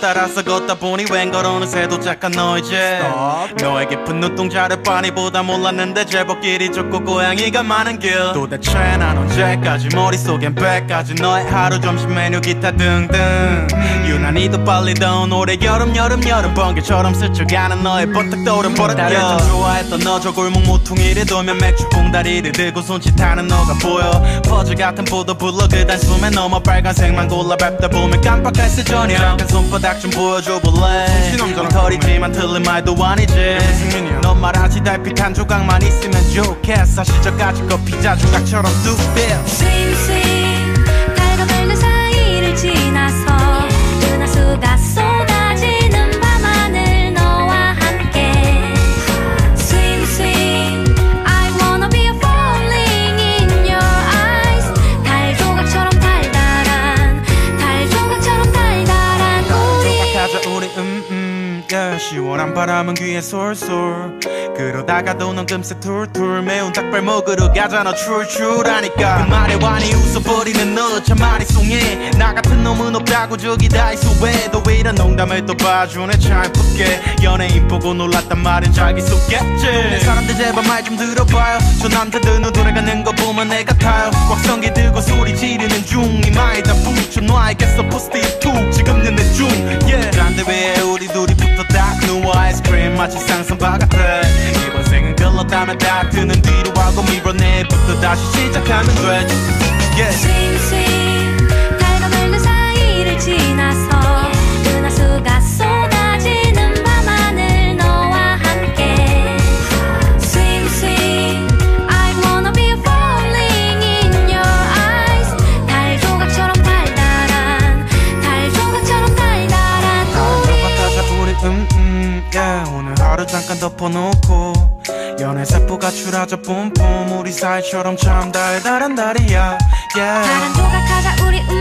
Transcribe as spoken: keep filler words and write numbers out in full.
따라서 걷다 보니 웬걸 어느새 도착한 너 이제 너의 깊은 눈동자를 빤히보다 몰랐는데 제법 길이 좁고 고양이가 많은 길 도대체 난 언제까지 머릿속엔 백가지 너의 하루 점심 메뉴 기타 등등 유난히도 빨리 더운 올해 여름 여름 여름 번개처럼 스쳐가는 너의 번뜩 떠오른 버릇 나를 좀 좋아했던 너 저 골목 모퉁이를 돌면 맥주 봉다리를 들고 손짓하는 너가 보여 퍼즐 같은 보도 블로그 단숨에 넘어 빨간색만 골라 밟다 보면 깜빡할 새 저녁 잠깐 손바닥 좀 보여줘 볼래 엉터리지만 틀린 말도 아니지 넌 말하지 달빛 한 조각만 있으면 좋겠어 시절까지 거 피자 조각처럼 뚝배어 Swing swing 달과 밝은 사이를 지나서 은하수가 쏟아지는 밤하늘 너와 함께 Swing swing I wanna be falling in your eyes 달 조각처럼 달달한 달 조각처럼 달달한 우리 가자 우리 음음 yeah. 시원한 바람은 귀에 솔솔 그러다가도 넌 금세 툴툴 매운 닭발 먹으러 가잖아 출출하니까 그 말에 완히 웃어버리는 너 참 많이 송해 나 같은 놈은 없다고 저기 다이소에 너 왜 이런 농담을 또 봐주네 참 예쁘게 연예인 보고 놀랐단 말은 자기소개지 사람들 제발 말 좀 들어봐요 저 남자들 눈 돌아가는 거 보면 애 같아요 꽉성기 들고 소리 지르는 중 이마에 다 붙여놔야겠어 포스트잇 툭 지금 내내 중 yeah. 그런데 왜 우리 둘이 붙어 딱 누워 아이스크림 마치 상상바 같아 이번 생은 글렀다면 다 드는 뒤로 하고 밀어내부터 다시 시작하면 되지 yeah. Swing swing 달과 밝은 사이를 지나서 은하수가 쏟아지는 밤하늘 너와 함께 Swing swing I wanna be falling in your eyes 달 조각처럼 달달한 달 조각처럼 달달한 우리 가자 우리 음음 yeah. 오늘 하루 잠깐 덮어놓고 연애 세포 가출하자 뿜뿜 우리 사이처럼 참 달달한 달이야 yeah. 다른 조각하자 우리